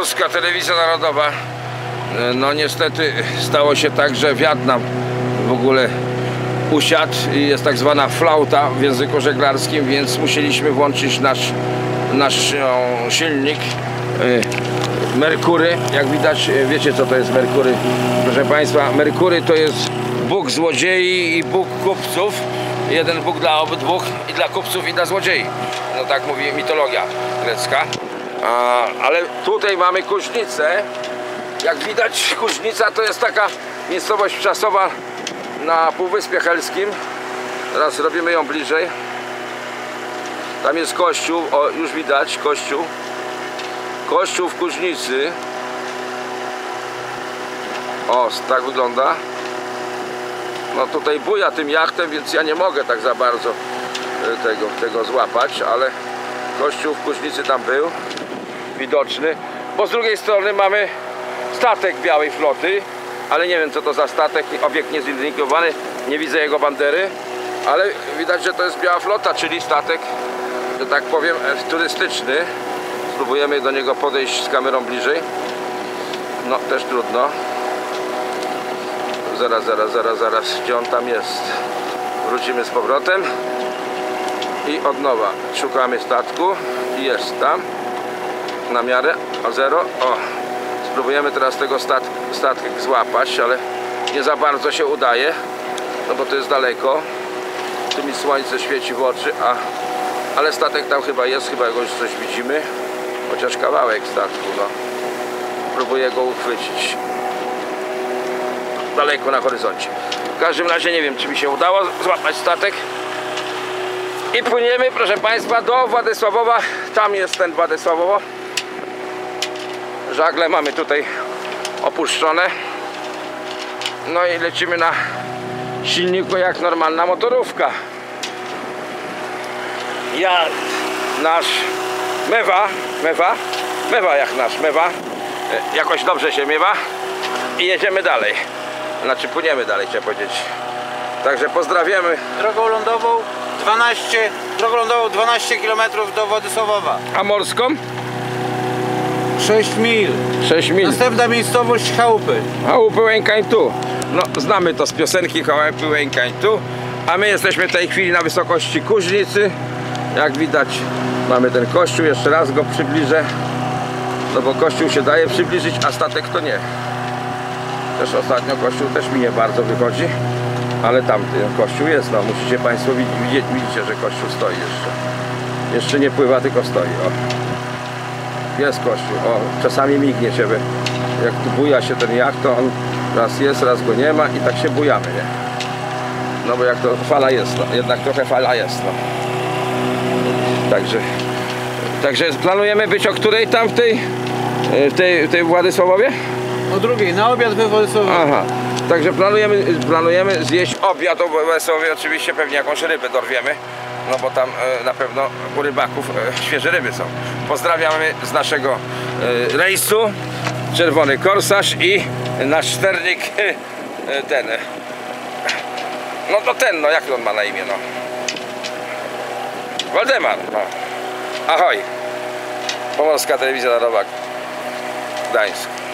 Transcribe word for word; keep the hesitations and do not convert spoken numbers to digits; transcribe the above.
Pomorska Telewizja Narodowa. No niestety stało się tak, że wiatr nam w ogóle usiadł i jest tak zwana flauta w języku żeglarskim, więc musieliśmy włączyć nasz, nasz no, silnik Merkury. Jak widać, wiecie co to jest Merkury, proszę Państwa. Merkury to jest Bóg złodziei i Bóg kupców. Jeden Bóg dla obydwóch, i dla kupców, i dla złodziei. No tak mówi mitologia grecka. A, ale tutaj mamy Kuźnicę. Jak widać, Kuźnica to jest taka miejscowość czasowa na Półwyspie Helskim. Teraz robimy ją bliżej. Tam jest kościół, o, już widać kościół. Kościół w Kuźnicy. O, tak wygląda. No tutaj buja tym jachtem, więc ja nie mogę tak za bardzo tego, tego złapać, ale kościół w Kuźnicy tam był widoczny, bo z drugiej strony mamy statek białej floty, ale nie wiem co to za statek, obiekt niezidentyfikowany, nie widzę jego bandery, ale widać, że to jest biała flota, czyli statek, że tak powiem, turystyczny. Spróbujemy do niego podejść z kamerą bliżej. No też trudno. Zaraz, zaraz, zaraz, zaraz, gdzie on tam jest? Wrócimy z powrotem i od nowa szukamy statku i jest tam na miarę, o zero. O, spróbujemy teraz tego stat statek złapać, ale nie za bardzo się udaje, no bo to jest daleko, tu mi słońce świeci w oczy, a, ale statek tam chyba jest, chyba go już coś widzimy, chociaż kawałek statku, no. Próbuję go uchwycić daleko na horyzoncie. W każdym razie nie wiem, czy mi się udało złapać statek. I płyniemy, proszę Państwa, do Władysławowa. Tam jest ten Władysławowo. Żagle mamy tutaj opuszczone. No i lecimy na silniku jak normalna motorówka. Ja, nasz mewa, mewa, mewa jak nasz mewa. Jakoś dobrze się miewa. I jedziemy dalej. Znaczy płyniemy dalej, chciałem powiedzieć. Także pozdrawiamy. Drogą lądową dwanaście, drogą lądową dwanaście kilometrów do Władysławowa. A morską? sześć mil. sześć mil. Następna miejscowość Chałupy. Chałupy Łękań tu. No znamy to z piosenki Chałupy Łękań tu. A my jesteśmy w tej chwili na wysokości Kuźnicy. Jak widać mamy ten kościół. Jeszcze raz go przybliżę. No bo kościół się daje przybliżyć, a statek to nie. Też ostatnio kościół też mi nie bardzo wychodzi, ale tam ten kościół jest, no musicie Państwo widzieć, widzicie, że kościół stoi jeszcze. Jeszcze nie pływa, tylko stoi, o. Jest kościół, o, czasami mignie się, jak tu buja się ten jacht, to on raz jest, raz go nie ma i tak się bujamy, nie? No bo jak to fala jest, no, jednak trochę fala jest, no. Także, także planujemy być o której tam w tej, w tej, w tej Władysławowie? O drugiej, na obiad we Władysławowie. Aha, także planujemy, planujemy zjeść obiad o Władysławowie, oczywiście pewnie jakąś rybę dorwiemy, no bo tam e, na pewno u rybaków e, świeże ryby są. Pozdrawiamy z naszego e, rejsu, Czerwony Korsarz i nasz sternik, e, ten, e, no to ten, no jak on ma na imię, no. Waldemar, no. Ahoj, Pomorska Telewizja Narodowa, Gdańsk.